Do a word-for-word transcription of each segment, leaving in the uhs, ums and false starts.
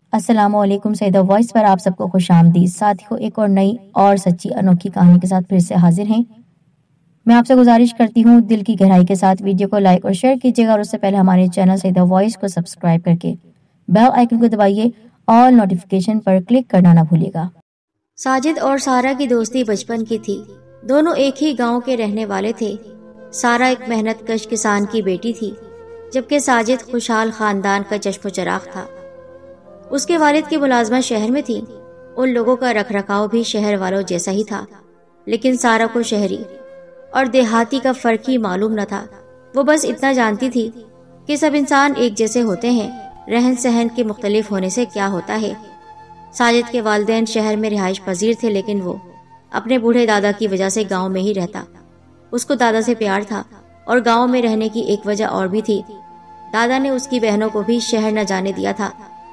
السلام علیکم، سیدہ وائس پر آپ سب کو خوش آمدید۔ ساتھیوں، ایک اور نئی اور سچی انوکھی کہانی کے ساتھ پھر سے حاضر ہیں۔ میں آپ سے گزارش کرتی ہوں دل کی گہرائی کے ساتھ ویڈیو کو لائک اور شیئر کیجیے گا، اور اس سے پہلے ہمارے چینل سیدہ وائس کو سبسکرائب کر کے بیل آئیکن کو دبائیے اور نوٹیفیکیشن پر کلک کرنا نہ بھولیے گا۔ ساجد اور سارا کی دوستی بچپن کی تھی۔ دونوں ایک ہی گاؤں کے رہنے والے تھے۔ سارا ایک محنت کش کسان کی بیٹی تھی، جبکہ ساجد خوشحال خاندان کا چشم و چراغ تھا۔ اس کے والد کی ملازمت شہر میں تھی۔ ان لوگوں کا رکھ رکھاؤ بھی شہر والوں جیسا ہی تھا، لیکن سارا کو شہری اور دیہاتی کا فرق ہی معلوم نہ تھا۔ وہ بس اتنا جانتی تھی کہ سب انسان ایک جیسے ہوتے ہیں، رہن سہن کے مختلف ہونے سے کیا ہوتا ہے۔ ساجد کے والدین شہر میں رہائش پذیر تھے، لیکن وہ اپنے بوڑھے دادا کی وجہ سے گاؤں میں ہی رہتا۔ اس کو دادا سے پیار تھا، اور گاؤں میں رہنے کی ایک وجہ اور بھی تھی۔ دادا نے اس کی بہنوں کو بھی شہر نہ جانے دیا تھا،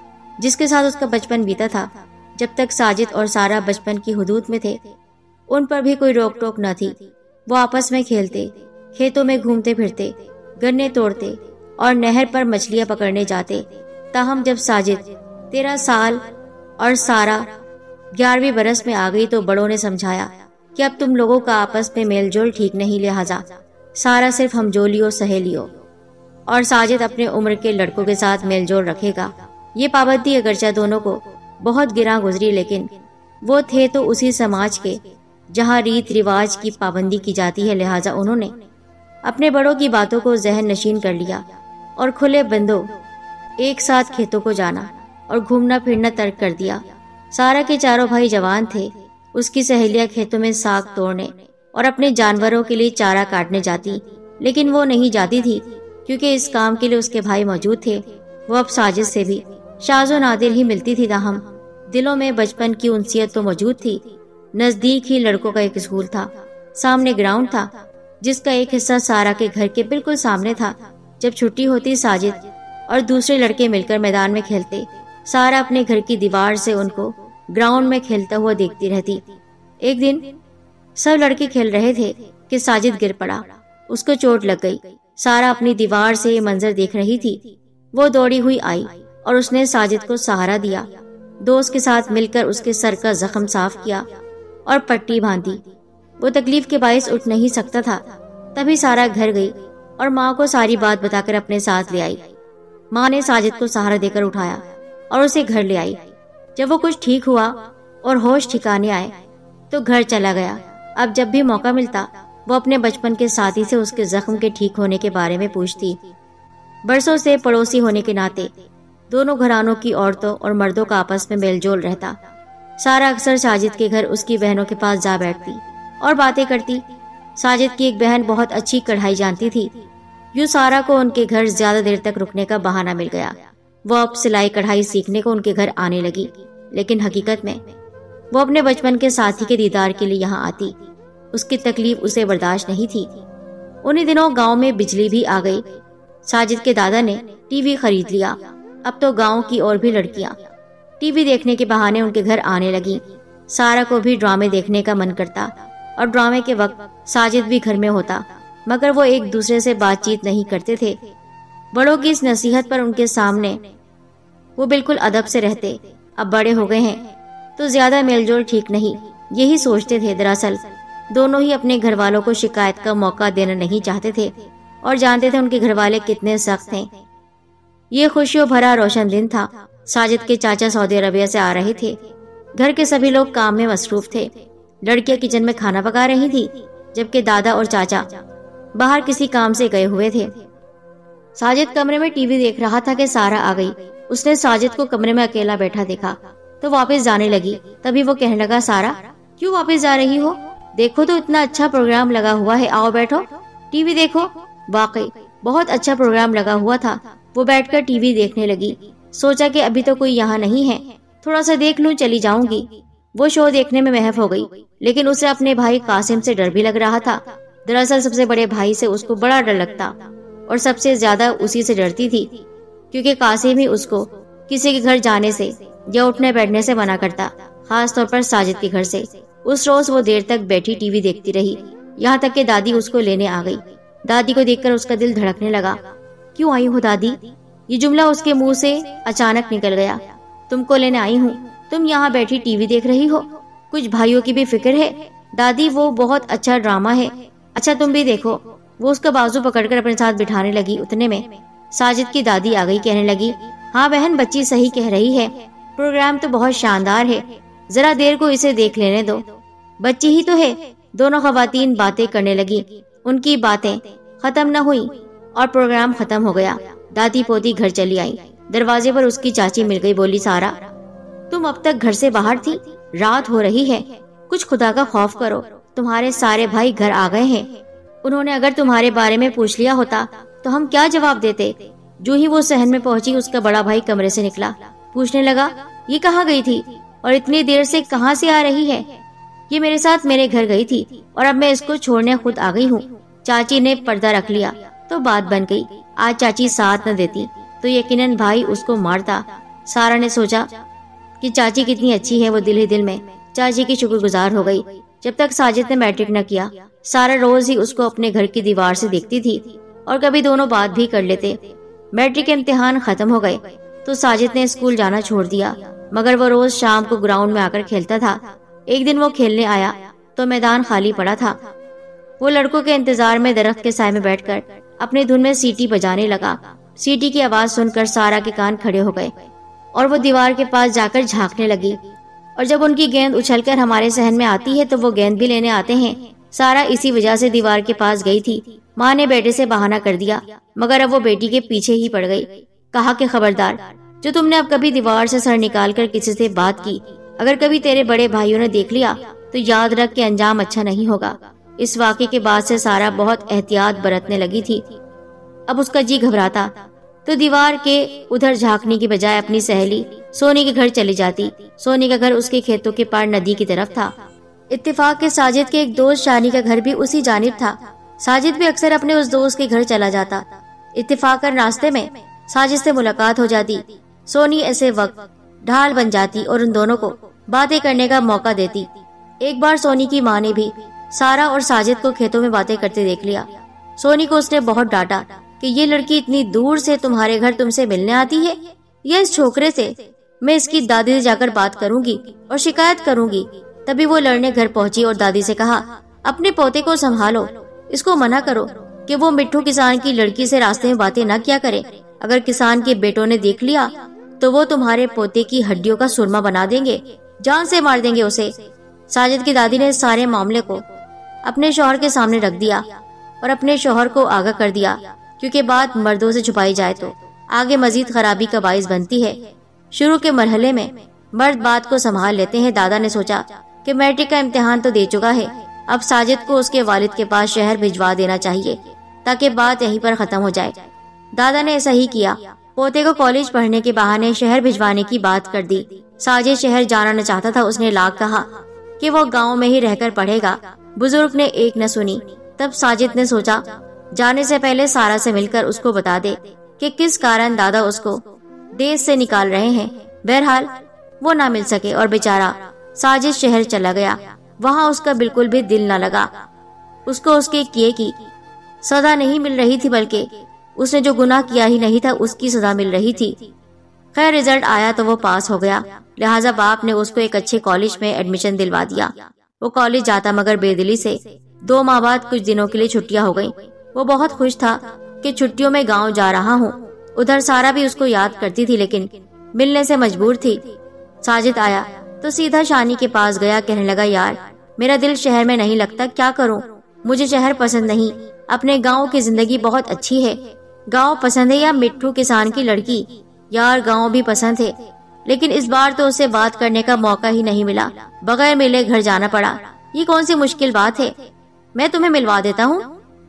جس کے ساتھ اس کا بچپن بیتا تھا۔ جب تک ساجد اور سارا بچپن کی حدود میں تھے، ان پر بھی کوئی روک ٹوک نہ تھی۔ وہ آپس میں کھیلتے، کھیتوں میں گھومتے پھرتے، گنے توڑتے اور نہر پر مچھلیاں پکڑنے جاتے۔ تاہم جب ساجد تیرہ سال اور سارا گیارہویں برس میں آ گئی تو بڑوں نے سمجھایا کہ اب تم لوگوں کا آپس میں میل جول ٹھیک نہیں، لہٰذا سارا صرف ہمجولیوں سہیلیوں اور ساجد اپنے عمر کے لڑکوں کے ساتھ میل جول رکھے گا۔ یہ پابندی اگرچہ دونوں کو بہت گراں گزری، لیکن وہ تھے تو اسی سماج کے جہاں ریت رواج کی پابندی کی جاتی ہے، لہٰذا انہوں نے اپنے بڑوں کی باتوں کو ذہن نشین کر لیا اور کھلے بندوں ایک ساتھ کھیتوں کو جانا اور گھومنا پھرنا ترک کر دیا۔ سارا کے چاروں بھائی جوان تھے۔ اس کی سہیلیاں کھیتوں میں ساگ توڑنے اور اپنے جانوروں کے لیے چارہ کاٹنے جاتی، لیکن وہ نہیں جاتی تھی کیونکہ اس کام کے لیے اس کے بھائی موجود تھے۔ وہ اب ساجد سے بھی شاذ و نادر ہی ملتی تھی، تاہم دلوں میں بچپن کی انسیت تو موجود تھی۔ نزدیک ہی لڑکوں کا ایک اسکول تھا، سامنے گراؤنڈ تھا جس کا ایک حصہ سارا کے گھر کے بالکل سامنے تھا۔ جب چھٹی ہوتی، ساجد اور دوسرے لڑکے مل کر میدان میں کھیلتے۔ سارا اپنے گھر کی دیوار سے ان کو گراؤنڈ میں کھیلتا ہوا دیکھتی رہتی۔ ایک دن سب لڑکے کھیل رہے تھے کہ ساجد گر پڑا، اس کو چوٹ لگ گئی۔ سارا اپنی دیوار سے یہ منظر دیکھ رہی تھی۔ وہ دوڑی ہوئی آئی اور اس نے ساجد کو سہارا دیا۔ دوست کے ساتھ مل کر اس کے سر کا زخم صاف کیا اور پٹی باندھی۔ وہ تکلیف کے باعث اٹھ نہیں سکتا تھا۔ تبھی سارا گھر گئی اور ماں کو ساری بات بتا کر اپنے ساتھ لے آئی۔ ماں نے ساجد کو سہارا دے کر اٹھایا اور اسے گھر لے آئی۔ جب وہ کچھ ٹھیک ہوا اور ہوش ٹھکانے آئے تو گھر چلا گیا۔ اب جب بھی موقع ملتا، وہ اپنے بچپن کے ساتھی سے اس کے زخم کے ٹھیک ہونے کے بارے میں پوچھتی۔ برسوں سے پڑوسی ہونے کے ناطے دونوں گھرانوں کی عورتوں اور مردوں کا آپس میں میل جول رہتا۔ سارا اکثر ساجد کے گھر اس کی بہنوں کے پاس جا بیٹھتی اور باتیں کرتی۔ ساجد کی ایک بہن بہت اچھی کڑھائی جانتی تھی۔ یوں سارا کو ان کے گھر زیادہ دیر تک رکنے کا بہانہ مل گیا۔ وہ اب سلائی کڑھائی سیکھنے کو ان کے گھر آنے لگی، لیکن حقیقت میں وہ اپنے بچپن کے ساتھی کے دیدار کے لیے یہاں آتی۔ اس کی تکلیف اسے برداشت نہیں تھی۔ انہی دنوں گاؤں میں بجلی بھی آ گئی۔ ساجد کے دادا نے ٹی وی خرید لیا۔ اب تو گاؤں کی اور بھی لڑکیاں ٹی وی دیکھنے کے بہانے ان کے گھر آنے لگی۔ سارا کو بھی ڈرامے دیکھنے کا من کرتا، اور ڈرامے کے وقت ساجد بھی گھر میں ہوتا، مگر وہ ایک دوسرے سے بات چیت نہیں کرتے تھے۔ بڑوں کی اس نصیحت پر ان کے سامنے وہ بالکل ادب سے رہتے۔ اب بڑے ہو گئے ہیں تو زیادہ میل جول ٹھیک نہیں، یہی سوچتے تھے۔ دراصل دونوں ہی اپنے گھر والوں کو شکایت کا موقع دینا نہیں چاہتے تھے، اور جانتے تھے ان کے گھر والے کتنے سخت ہیں۔ یہ خوشیوں بھرا روشن دن تھا۔ ساجد کے چاچا سعودی عربیہ سے آ رہے تھے۔ گھر کے سبھی لوگ کام میں مصروف تھے۔ لڑکیاں کچن میں کھانا پکا رہی تھی، جبکہ دادا اور چاچا باہر کسی کام سے گئے ہوئے تھے۔ ساجد کمرے میں ٹی وی دیکھ رہا تھا کہ سارا آ گئی۔ اس نے ساجد کو کمرے میں اکیلا بیٹھا دیکھا تو واپس جانے لگی۔ تبھی وہ کہنے لگا، سارا کیوں واپس جا رہی ہو؟ دیکھو تو اتنا اچھا پروگرام لگا ہوا ہے، آؤ بیٹھو ٹی وی دیکھو۔ واقعی بہت اچھا پروگرام لگا ہوا تھا۔ وہ بیٹھ کر ٹی وی دیکھنے لگی۔ سوچا کہ ابھی تو کوئی یہاں نہیں ہے، تھوڑا سا دیکھ لوں، چلی جاؤں گی۔ وہ شو دیکھنے میں محو ہو گئی، لیکن اسے اپنے بھائی قاسم سے ڈر بھی لگ رہا تھا۔ دراصل سب سے بڑے بھائی سے اس کو بڑا ڈر لگتا، اور سب سے زیادہ اسی سے ڈرتی تھی، کیونکہ قاسم ہی اس کو کسی کے گھر جانے سے یا اٹھنے بیٹھنے سے منع کرتا، خاص طور پر ساجد کے گھر سے۔ اس روز وہ دیر تک بیٹھی ٹی وی دیکھتی رہی، یہاں تک کہ دادی اس کو لینے آ گئی۔ دادی کو دیکھ کر اس کا دل دھڑکنے لگا۔ کیوں آئی ہو دادی؟ یہ جملہ اس کے منہ سے اچانک نکل گیا۔ تم کو لینے آئی ہوں. تم یہاں بیٹھی ٹی وی دیکھ رہی ہو. کچھ بھائیوں کی بھی فکر ہے. دادی وہ بہت اچھا ڈرامہ ہے. اچھا تم بھی دیکھو. وہ اس کا بازو پکڑ کر اپنے ساتھ بٹھانے لگی. اتنے میں ساجد کی دادی آ گئی. کہنے لگی ہاں بہن بچی صحیح کہہ رہی ہے. پروگرام تو بہت شاندار ہے. ذرا دیر کو اسے دیکھ لینے دو. بچی ہی تو ہے. دونوں خواتین باتیں کرنے لگی. ان کی باتیں ختم نہ ہوئی اور پروگرام ختم ہو گیا. دادی پوتی گھر چلی آئی. دروازے پر اس کی چاچی مل گئی. بولی سارا تم اب تک گھر سے باہر تھی. رات ہو رہی ہے. کچھ خدا کا خوف کرو. تمہارے سارے بھائی گھر آ گئے ہیں. انہوں نے اگر تمہارے بارے میں پوچھ لیا ہوتا تو ہم کیا جواب دیتے. جو ہی وہ صحن میں پہنچی اس کا بڑا بھائی کمرے سے نکلا. پوچھنے لگا یہ کہاں گئی تھی اور اتنی دیر سے کہاں سے آ رہی ہے. یہ میرے ساتھ میرے گھر گئی تھی اور اب میں اس کو چھوڑنے خود آ گئی ہوں. چاچی نے پردہ رکھ لیا تو بات بن گئی. آج چاچی ساتھ نہ دیتی تو یقیناً بھائی اس کو مارتا. سارا نے سوچا کہ چاچی کتنی اچھی ہے. وہ دل ہی دل میں چاچی کی شکر گزار ہو گئی. جب تک ساجد نے میٹرک نہ کیا سارا روز ہی اس کو اپنے گھر کی دیوار سے دیکھتی تھی اور کبھی دونوں بات بھی کر لیتے. میٹرک کے امتحان ختم ہو گئے تو ساجد نے اسکول جانا چھوڑ دیا مگر وہ روز شام کو گراؤنڈ میں آ کر کھیلتا تھا. ایک دن وہ کھیلنے آیا تو میدان خالی پڑا تھا. وہ لڑکوں کے انتظار میں درخت کے سائے میں بیٹھ کر اپنی دھن میں سیٹی بجانے لگا. سیٹی کی آواز سن کر سارا کے کان کھڑے ہو گئے اور وہ دیوار کے پاس جا کر جھانکنے لگی. اور جب ان کی گیند اچھل کر ہمارے صحن میں آتی ہے تو وہ گیند بھی لینے آتے ہیں. سارا اسی وجہ سے دیوار کے پاس گئی تھی. ماں نے بیٹے سے بہانہ کر دیا مگر اب وہ بیٹی کے پیچھے ہی پڑ گئی. کہا کہ خبردار جو تم نے اب کبھی دیوار سے سر نکال کر کسی سے بات کی اگر کبھی تیرے بڑے بھائیوں نے دیکھ لیا تو یاد رکھ کے انجام اچھا نہیں ہوگا. اس واقعے کے بعد سے سارا بہت احتیاط برتنے لگی تھی. اب اس کا جی گھبراتا تو دیوار کے ادھر جھانکنے کی بجائے اپنی سہیلی سونی کے گھر چلی جاتی. سونی کا گھر اس کے کھیتوں کے پار ندی کی طرف تھا. اتفاق کے ساجد کے ایک دوست شانی کا گھر بھی اسی جانب تھا. ساجد بھی اکثر اپنے اس دوست کے گھر چلا جاتا. اتفاق کر راستے میں ساجد سے ملاقات ہو جاتی. سونی ایسے وقت ڈھال بن جاتی اور ان دونوں کو باتیں کرنے کا موقع دیتی. ایک بار سونی کی ماں نے بھی سارا اور ساجد کو کھیتوں میں باتیں کرتے دیکھ لیا. سونی کو اس نے بہت ڈانٹا کہ یہ لڑکی اتنی دور سے تمہارے گھر تم سے ملنے آتی ہے. یہ اس چھوکرے سے میں اس کی دادی سے جا کر بات کروں گی اور شکایت کروں گی. تبھی وہ لڑنے گھر پہنچی اور دادی سے کہا اپنے پوتے کو سنبھالو. اس کو منع کرو کہ وہ مٹھو کسان کی لڑکی سے راستے میں باتیں نہ کیا کرے. اگر کسان کے بیٹوں نے دیکھ لیا تو وہ تمہارے پوتے کی ہڈیوں کا سرما بنا دیں گے. جان سے مار دیں گے اسے. ساجد کی دادی نے سارے معاملے کو اپنے شوہر کے سامنے رکھ دیا اور اپنے شوہر کو آگاہ کر دیا کیونکہ بات مردوں سے چھپائی جائے تو آگے مزید خرابی کا باعث بنتی ہے. شروع کے مرحلے میں مرد بات کو سنبھال لیتے ہیں. دادا نے سوچا کہ میٹرک کا امتحان تو دے چکا ہے اب ساجد کو اس کے والد کے پاس شہر بھجوا دینا چاہیے تاکہ بات یہیں پر ختم ہو جائے. دادا نے ایسا ہی کیا. پوتے کو کالج پڑھنے کے بہانے شہر بھجوانے کی بات کر دی. ساجد شہر جانا نہ چاہتا تھا. اس نے لاکھ کہا کہ وہ گاؤں میں ہی رہ کر پڑھے گا. بزرگ نے ایک نہ سنی. تب ساجد نے سوچا جانے سے پہلے سارا سے مل کر اس کو بتا دے کہ کس کارن دادا اس کو دیش سے نکال رہے ہیں. بہرحال وہ نہ مل سکے اور بیچارہ ساجد شہر چلا گیا. وہاں اس کا بالکل بھی دل نہ لگا. اس کو اس کے کیے کی سزا نہیں مل رہی تھی بلکہ اس نے جو گناہ کیا ہی نہیں تھا اس کی سزا مل رہی تھی. خیر رزلٹ آیا تو وہ پاس ہو گیا. لہٰذا باپ نے اس کو ایک اچھے کالج میں ایڈمیشن دلوا دیا. وہ کالج جاتا مگر بے دلی سے. دو ماہ بعد کچھ دنوں کے لیے چھٹیاں ہو گئیں. وہ بہت خوش تھا کہ چھٹیوں میں گاؤں جا رہا ہوں. ادھر سارا بھی اس کو یاد کرتی تھی لیکن ملنے سے مجبور تھی. ساجد آیا تو سیدھا شانی کے پاس گیا. کہنے لگا یار میرا دل شہر میں نہیں لگتا. کیا کروں؟ مجھے شہر پسند نہیں. اپنے گاؤں کی زندگی بہت اچھی ہے. گاؤں پسند ہے یا مٹھو کسان کی لڑکی؟ یار گاؤں بھی پسند ہے لیکن اس بار تو اسے بات کرنے کا موقع ہی نہیں ملا. بغیر ملے گھر جانا پڑا. یہ کون سی مشکل بات ہے؟ میں تمہیں ملوا دیتا ہوں.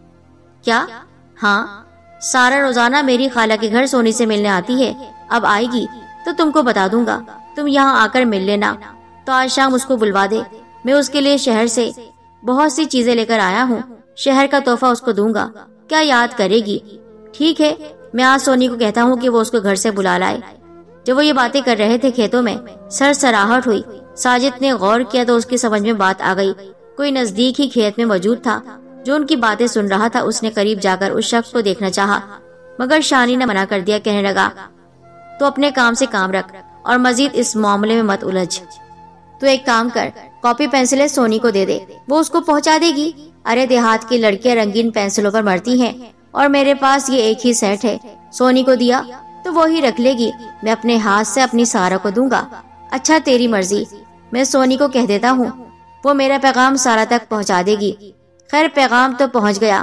کیا؟ ہاں سارا روزانہ میری خالہ کے گھر سونی سے ملنے آتی ہے. اب آئے گی تو تم کو بتا دوں گا. تم یہاں آ کر مل لینا. تو آج شام اس کو بلوا دے. میں اس کے لیے شہر سے بہت سی چیزیں لے کر آیا ہوں. شہر کا تحفہ اس کو دوں گا. کیا یاد کرے گی؟ ٹھیک ہے میں آج سونی کو کہتا ہوں کہ وہ اس کو گھر سے بلا لائے. جب وہ یہ باتیں کر رہے تھے کھیتوں میں سر سراہٹ ہوئی. ساجد نے غور کیا تو اس کی سمجھ میں بات آ گئی. کوئی نزدیک ہی کھیت میں موجود تھا جو ان کی باتیں سن رہا تھا. اس نے قریب جا کر اس شخص کو دیکھنا چاہا مگر شانی نے منع کر دیا. کہنے لگا تو اپنے کام سے کام رکھ اور مزید اس معاملے میں مت الجھ۔ تو ایک کام کر، کاپی پینسلیں سونی کو دے دے، وہ اس کو پہنچا دے گی۔ ارے دیہات کی لڑکیاں رنگین پینسلوں پر مرتی ہیں اور میرے پاس یہ ایک ہی سیٹ ہے، سونی کو دیا تو وہی رکھ لے گی، میں اپنے ہاتھ سے اپنی سارا کو دوں گا۔ اچھا تیری مرضی، میں سونی کو کہہ دیتا ہوں، وہ میرا پیغام سارا تک پہنچا دے گی۔ خیر پیغام تو پہنچ گیا،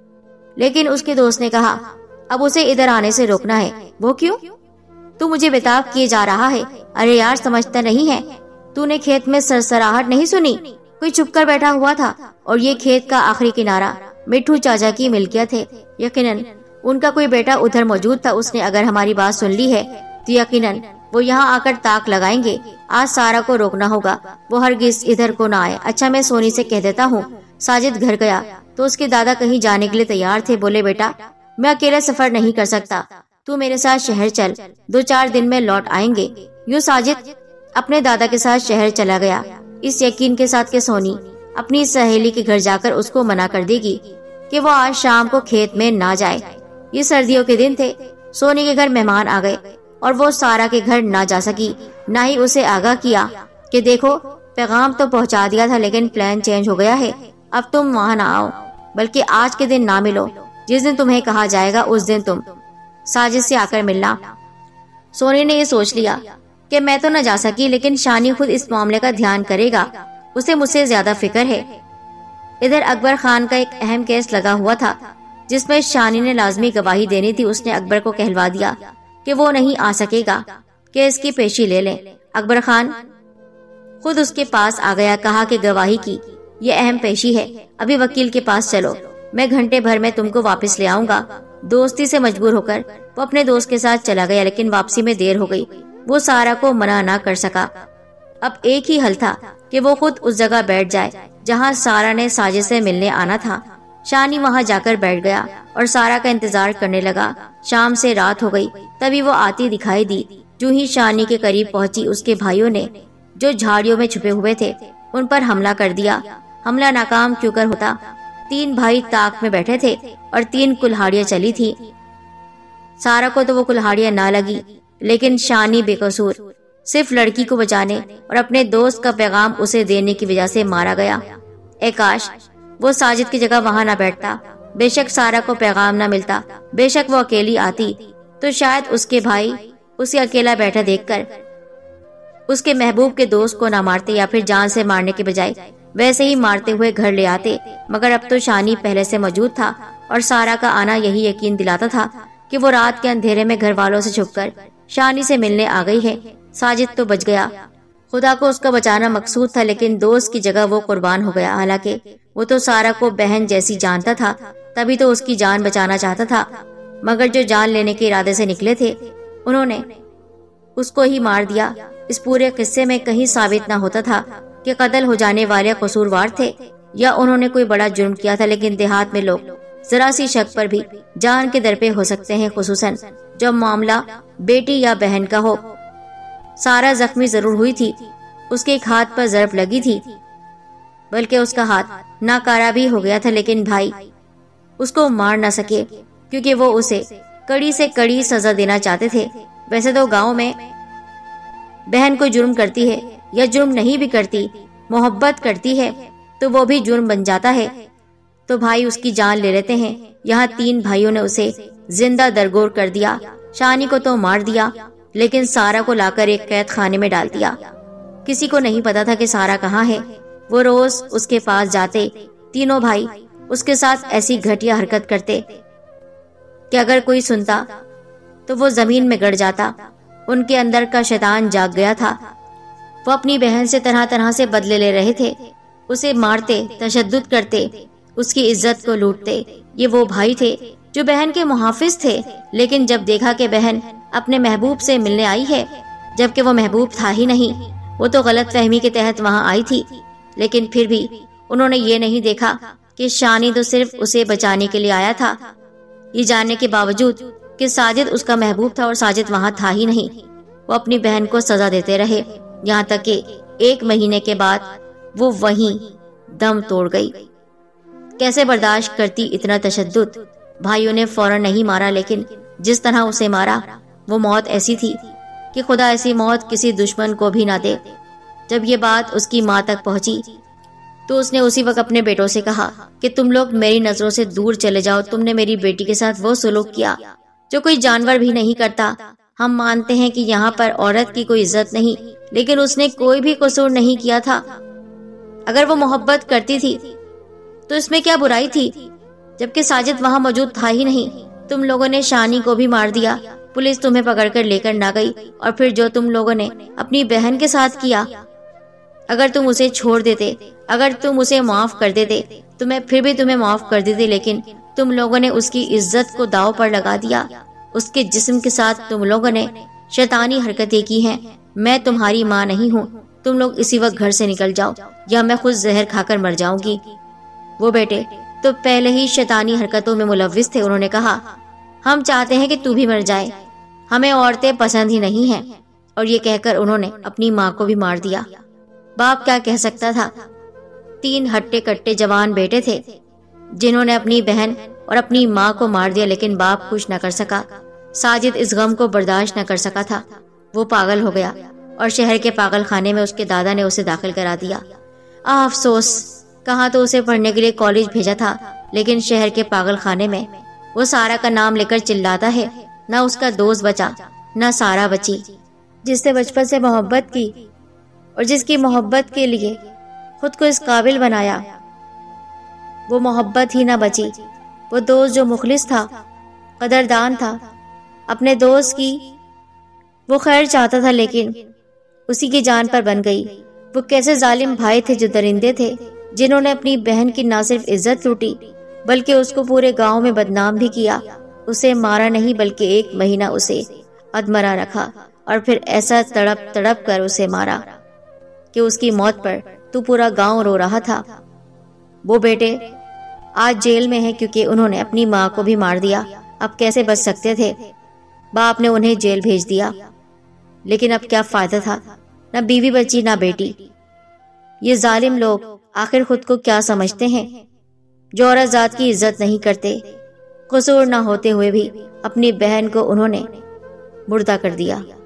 لیکن اس کے دوست نے کہا اب اسے ادھر آنے سے روکنا ہے۔ وہ کیوں؟ تو مجھے بتاب کیے جا رہا ہے۔ ارے یار سمجھتا نہیں ہے، تو نے کھیت میں سرسراہٹ نہیں سنی؟ کوئی چھپ کر بیٹھا ہوا تھا اور یہ کھیت کا آخری کنارہ مٹھو چاچا کی ملکیت ہے۔ یقیناً ان کا کوئی بیٹا ادھر موجود تھا، اس نے اگر ہماری بات سن لی ہے تو یقیناً وہ یہاں آ کر تاک لگائیں گے۔ آج سارا کو روکنا ہوگا، وہ ہرگز ادھر کو نہ آئے۔ اچھا میں سونی سے کہہ دیتا ہوں۔ ساجد گھر گیا تو اس کے دادا کہیں جانے کے لیے تیار تھے۔ بولے بیٹا میں اکیلا سفر نہیں کر سکتا، تو میرے ساتھ شہر چل، دو چار دن میں لوٹ آئیں گے۔ یوں ساجد اپنے دادا کے ساتھ شہر چلا گیا، اس یقین کے ساتھ کہ سونی اپنی سہیلی کے گھر جا کر اس کو منع کر دے گی کہ وہ آج شام کو کھیت میں نہ جائے۔ یہ سردیوں کے دن تھے، سونی کے گھر مہمان آ گئے اور وہ سارا کے گھر نہ جا سکی، نہ ہی اسے آگاہ کیا کہ دیکھو پیغام تو پہنچا دیا تھا لیکن پلان چینج ہو گیا ہے، اب تم وہاں نہ آؤ، بلکہ آج کے دن نہ ملو، جس دن تمہیں کہا جائے گا اس دن تم ساجد سے آ کر ملنا۔ سونی نے یہ سوچ لیا کہ میں تو نہ جا سکی، لیکن شانی خود اس معاملے کا دھیان کرے گا، اسے مجھ سے زیادہ فکر ہے۔ ادھر اکبر خان کا ایک اہم کیس لگا ہوا تھا جس میں شانی نے لازمی گواہی دینی تھی۔ اس نے اکبر کو کہلوا دیا کہ وہ نہیں آ سکے گا، کہ اس کی پیشی لے لیں۔ اکبر خان خود اس کے پاس آ گیا، کہا کہ گواہی کی یہ اہم پیشی ہے، ابھی وکیل کے پاس چلو، میں گھنٹے بھر میں تم کو واپس لے آؤں گا۔ دوستی سے مجبور ہو کر وہ اپنے دوست کے ساتھ چلا گیا، لیکن واپسی میں دیر ہو گئی، وہ سارا کو منع نہ کر سکا۔ اب ایک ہی حل تھا کہ وہ خود اس جگہ بیٹھ جائے جہاں سارا نے ساجد سے ملنے آنا تھا۔ شانی وہاں جا کر بیٹھ گیا اور سارا کا انتظار کرنے لگا۔ شام سے رات ہو گئی، تبھی وہ آتی دکھائی دی۔ جو ہی شانی کے قریب پہنچی، اس کے بھائیوں نے جو جھاڑیوں میں چھپے ہوئے تھے ان پر حملہ کر دیا۔ حملہ ناکام کیوں کر ہوتا؟ تین بھائی تاک میں بیٹھے تھے اور تین کلہاڑیاں چلی تھی۔ سارا کو تو وہ کلہاڑیاں نہ لگی، لیکن شانی بے قصور صرف لڑکی کو بچانے اور اپنے دوست کا پیغام اسے دینے کی وجہ سے مارا گیا۔ اے کاش وہ ساجد کی جگہ وہاں نہ بیٹھتا، بے شک سارا کو پیغام نہ ملتا، بے شک وہ اکیلی آتی تو شاید اس کے بھائی اسے اکیلا بیٹھا دیکھ کر اس کے محبوب کے دوست کو نہ مارتے، یا پھر جان سے مارنے کے بجائے ویسے ہی مارتے ہوئے گھر لے آتے۔ مگر اب تو شانی پہلے سے موجود تھا اور سارا کا آنا یہی یقین دلاتا تھا کہ وہ رات کے اندھیرے میں گھر والوں سے چھپ کر شانی سے ملنے آ گئی ہے۔ ساجد تو بچ گیا، خدا کو اس کا بچانا مقصود تھا، لیکن دوست کی جگہ وہ قربان ہو گیا۔ حالانکہ وہ تو سارا کو بہن جیسی جانتا تھا، تبھی تو اس کی جان بچانا چاہتا تھا، مگر جو جان لینے کے ارادے سے نکلے تھے انہوں نے اس کو ہی مار دیا۔ اس پورے قصے میں کہیں ثابت نہ ہوتا تھا کہ قتل ہو جانے والے قصوروار تھے یا انہوں نے کوئی بڑا جرم کیا تھا، لیکن دیہات میں لوگ ذرا سی شک پر بھی جان کے در پہ ہو سکتے ہیں، خصوصاً جب معاملہ بیٹی یا بہن کا ہو۔ سارا زخمی ضرور ہوئی تھی، اس کے ایک ہاتھ پر ضرب لگی تھی، بلکہ اس کا ہاتھ ناکارہ بھی ہو گیا تھا، لیکن بھائی اس کو مار نہ سکے کیونکہ وہ اسے کڑی سے کڑی سزا دینا چاہتے تھے۔ ویسے تو گاؤں میں بہن کو جرم کرتی ہے یا جرم نہیں بھی کرتی، محبت کرتی ہے تو وہ بھی جرم بن جاتا ہے، تو بھائی اس کی جان لے لیتے ہیں۔ یہاں تین بھائیوں نے اسے زندہ درگور کر دیا، شانی کو تو مار دیا لیکن سارا کو لا کر ایک قید خانے میں ڈال دیا۔ کسی کو نہیں پتا تھا کہ سارا کہاں ہے۔ وہ روز اس کے پاس جاتے، تینوں بھائی اس کے ساتھ ایسی گھٹیا حرکت کرتے کہ اگر کوئی سنتا تو وہ زمین میں گڑ جاتا۔ ان کے اندر کا شیطان جاگ گیا تھا، وہ اپنی بہن سے طرح طرح سے بدلے لے رہے تھے، اسے مارتے، تشدد کرتے، اس کی عزت کو لوٹتے۔ یہ وہ بھائی تھے جو بہن کے محافظ تھے، لیکن جب دیکھا کہ بہن اپنے محبوب سے ملنے آئی ہے، جبکہ وہ محبوب تھا ہی نہیں، وہ تو غلط فہمی کے تحت وہاں آئی تھی، لیکن پھر بھی انہوں نے یہ نہیں دیکھا کہ شانی تو صرف اسے بچانے کے لیے آیا تھا، یہ جاننے کے باوجود کہ ساجد اس کا محبوب تھا اور ساجد وہاں تھا ہی نہیں۔ وہ اپنی بہن کو سزا دیتے رہے، یہاں تک کہ ایک مہینے کے بعد وہ وہیں دم توڑ گئی۔ کیسے برداشت کرتی اتنا تشدد؟ بھائیوں نے فوراً نہیں مارا، لیکن جس طرح اسے مارا وہ موت ایسی تھی کہ خدا ایسی موت کسی دشمن کو بھی نہ دے۔ جب یہ بات اس کی ماں تک پہنچی تو اس نے اسی وقت اپنے بیٹوں سے کہا کہ تم لوگ میری نظروں سے دور چلے جاؤ، تم نے میری بیٹی کے ساتھ وہ سلوک کیا جو کوئی جانور بھی نہیں کرتا۔ ہم مانتے ہیں کہ یہاں پر عورت کی کوئی عزت نہیں، لیکن اس نے کوئی بھی قصور نہیں کیا تھا۔ اگر وہ محبت کرتی تھی تو اس میں کیا برائی تھی؟ جبکہ ساجد وہاں موجود تھا ہی نہیں۔ تم لوگوں نے شانی کو بھی مار دیا، پولیس تمہیں پکڑ کر لے کر نہ گئی، اور پھر جو تم لوگوں نے اپنی بہن کے ساتھ کیا، اگر تم اسے چھوڑ دیتے، اگر تم اسے معاف کر دیتے تو میں پھر بھی تمہیں معاف کر دیتی، لیکن تم لوگوں نے اس کی عزت کو داؤ پر لگا دیا۔ اس کے جسم کے ساتھ تم لوگوں نے شیطانی حرکتیں کی ہیں۔ میں تمہاری ماں نہیں ہوں، تم لوگ اسی وقت گھر سے نکل جاؤ یا میں خود زہر کھا کر مر جاؤں گی۔ وہ بیٹے تو پہلے ہی شیطانی حرکتوں میں ملوث تھے۔ انہوں نے کہا ہم چاہتے ہیں کہ تو بھی مر جائے، ہمیں عورتیں پسند ہی نہیں ہیں، اور یہ کہہ کر انہوں نے اپنی ماں کو بھی مار دیا۔ باپ کیا کہہ سکتا تھا؟ تین ہٹے کٹے جوان بیٹے تھے جنہوں نے اپنی بہن اور اپنی ماں کو مار دیا، لیکن باپ کچھ نہ کر سکا۔ ساجد اس غم کو برداشت نہ کر سکا تھا، وہ پاگل ہو گیا اور شہر کے پاگل خانے میں اس کے دادا نے اسے داخل کرا دیا۔ آہ افسوس، کہاں تو اسے پڑھنے کے لیے کالج بھیجا تھا، لیکن شہر کے پاگل خانے میں وہ سارا کا نام لے کر چلاتا ہے۔ نہ اس کا دوست بچا، نہ سارا بچی جس سے بچپن سے محبت کی اور جس کی محبت کے لیے خود کو اس قابل بنایا، وہ محبت ہی نہ بچی۔ وہ دوست جو مخلص تھا، قدردان تھا، اپنے دوست کی وہ خیر چاہتا تھا، لیکن اسی کی جان پر بن گئی۔ وہ کیسے ظالم بھائی تھے جو درندے تھے، جنہوں نے اپنی بہن کی نہ صرف عزت لوٹی بلکہ اس کو پورے گاؤں میں بدنام بھی کیا۔ اسے مارا نہیں بلکہ ایک مہینہ اسے ادمرا رکھا، اور پھر ایسا تڑپ تڑپ کر اسے مارا کہ اس کی موت پر تو پورا گاؤں رو رہا تھا۔ وہ بیٹے آج جیل میں ہیں کیونکہ انہوں نے اپنی ماں کو بھی مار دیا۔ اب کیسے بچ سکتے تھے؟ باپ نے انہیں جیل بھیج دیا، لیکن اب کیا فائدہ تھا؟ نہ بیوی بچی نہ بیٹی۔ یہ ظالم لوگ آخر خود کو کیا سمجھتے ہیں جو عورت ذات کی عزت نہیں کرتے؟ قصور نہ ہوتے ہوئے بھی اپنی بہن کو انہوں نے مردہ کر دیا۔